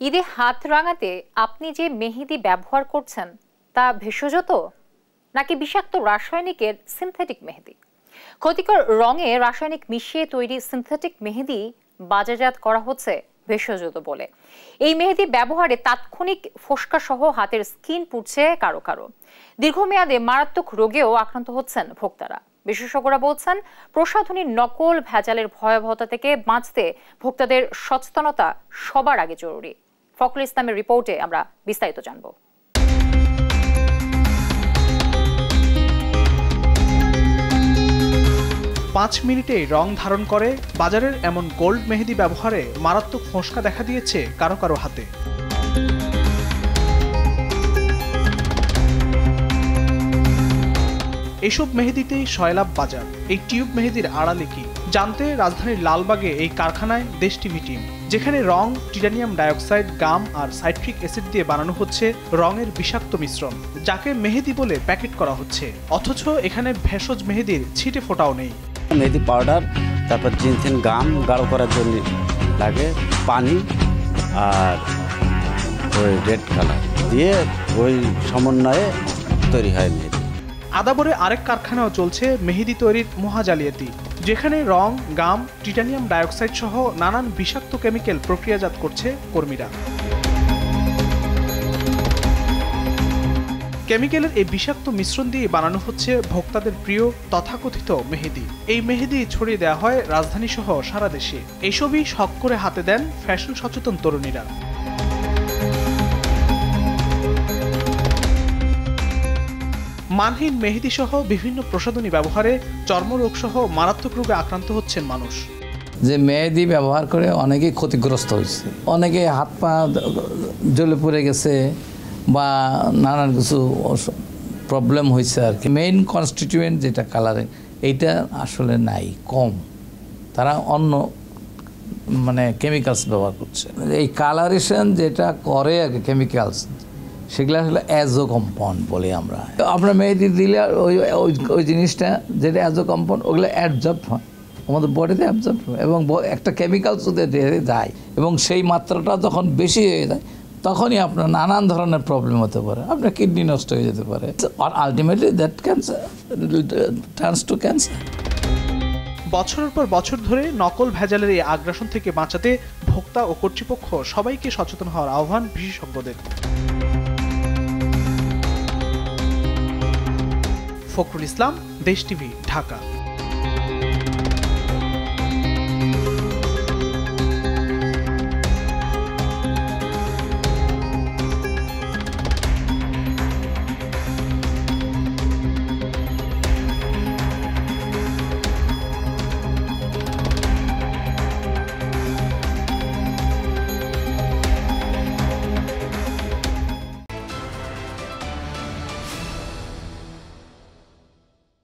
ঈদে হাত রাঙাতে আপনি যে মেহেদি ব্যবহার করছেন তা ভেষজ তো নাকি বিষাক্ত রাসায়নিকের সিনথেটিক মেহেদি? ক্ষতিকর রঙে রাসায়নিক মিশিয়ে তৈরি সিনথেটিক মেহেদি বাজারজাত করা হচ্ছে ভেষজ বলে। এই মেহেদি ব্যবহারে তাৎক্ষণিক ফোসকা সহ হাতের স্কিন পুড়ছে কারো কারো। দীর্ঘমেয়াদে মারাত্মক রোগেও আক্রান্ত হচ্ছেন ভোক্তারা। বিশেষজ্ঞরা বলছেন, প্রসাধনীর নকল ভেজালের ভয়াবহতা থেকে বাঁচতে ভোক্তাদের সচেতনতা সবার আগে জরুরি। ফখরুল ইসলামের রিপোর্টে আমরা বিস্তারিত জানব। 5 মিনিটেই রং ধারণ করে বাজারের এমন গোল্ড মেহেদি ব্যবহারে মারাত্মক ফোসকা দেখা দিয়েছে কারো কারো হাতে। এসব মেহেদিতেই শয়লাভ বাজার। এই টিউব মেহেদির আড়ালে কি জানতে রাজধানীর লালবাগে এই কারখানায় দেশ টিভি টিম, যেখানে রং টিটানিয়াম ডাইঅক্সাইড, গাম আর সাইট্রিক অ্যাসিড দিয়ে বানানো হচ্ছে রঙের বিষাক্ত মিশ্রণ, যাকে মেহেদি বলে প্যাকেট করা হচ্ছে। অথচ এখানে ভেষজ মেহেদির ছিটে ফোটাও নেই। মেহেদি পাউডার, তারপর জিনসেন গাম গাঢ় করার জন্য লাগে, পানি আর ওই রেড কালার দিয়ে ওই সমন্বয়ে তৈরি হয় মেহেদি। আদাবরে আরেক কারখানাও চলছে মেহেদি তৈরির মহা জালিয়াতি, যেখানে রং, গাম, টিটানিয়াম ডাইঅক্সাইড সহ নানান বিষাক্ত কেমিক্যাল প্রক্রিয়াজাত করছে কর্মীরা। কেমিক্যালের এই বিষাক্ত মিশ্রণ দিয়ে বানানো হচ্ছে ভোক্তাদের প্রিয় তথাকথিত মেহেদি। এই মেহেদি ছড়িয়ে দেওয়া হয় রাজধানী সহ সারা দেশে। এসবই শখ করে হাতে দেন ফ্যাশন সচেতন তরুণীরা। মানহীন মেহেদি সহ বিভিন্ন প্রসাধনী ব্যবহারে চর্মরোগ সহ মারাত্মক রোগে আক্রান্ত হচ্ছেন মানুষ। যে মেহেদি ব্যবহার করে অনেকেই ক্ষতিগ্রস্ত হয়েছে, অনেকে হাত পা জ্বলে পড়ে গেছে বা নানান কিছু প্রবলেম হয়েছে আর কি। মেইন কনস্টিটিউয়েন্ট যেটা কালারে, এইটা আসলে নাই, কম। তারা অন্য কেমিক্যালস ব্যবহার করছে। এই কালারেশন যেটা করে আর কি কেমিক্যালস, সেগুলো আসলে অ্যাজো কম্পাউন্ড বলি আমরা। আপনার মেহেদি দিলে ওই জিনিসটা যেটা অ্যাজো কম্পাউন্ড, ওগুলো অ্যাবজর্ব হয় আমাদের বডিতে, অ্যাবজর্ব হয় এবং একটা কেমিক্যালস ওদের যায়, এবং সেই মাত্রাটা যখন বেশি হয়ে যায় তখনই আপনার নানান ধরনের প্রবলেম হতে পারে। আপনার কিডনি নষ্ট হয়ে যেতে পারে, আর ultimately that cancer turns to cancer. বছরের পর বছর ধরে নকল ভেজালের এই আগ্রাসন থেকে বাঁচাতে ভোক্তা ও কর্তৃপক্ষ সবাইকে সচেতন হওয়ার আহ্বান বিশেষজ্ঞদের। ফখরুল ইসলাম, দেশ টিভি, ঢাকা।